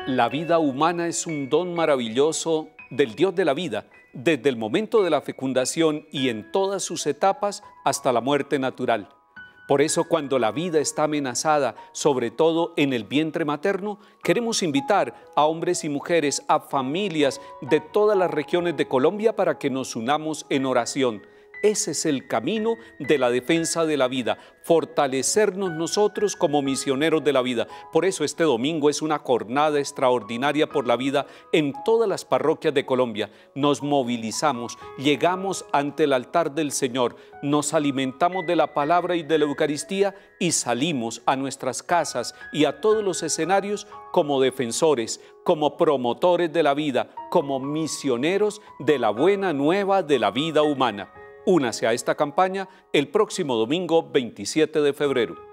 La vida humana es un don maravilloso del Dios de la vida, desde el momento de la fecundación y en todas sus etapas hasta la muerte natural. Por eso, cuando la vida está amenazada, sobre todo en el vientre materno, queremos invitar a hombres y mujeres, a familias de todas las regiones de Colombia para que nos unamos en oración. Ese es el camino de la defensa de la vida, fortalecernos nosotros como misioneros de la vida. Por eso este domingo es una jornada extraordinaria por la vida en todas las parroquias de Colombia. Nos movilizamos, llegamos ante el altar del Señor, nos alimentamos de la palabra y de la Eucaristía y salimos a nuestras casas y a todos los escenarios como defensores, como promotores de la vida, como misioneros de la buena nueva de la vida humana. Únase a esta campaña el próximo domingo 27 de febrero.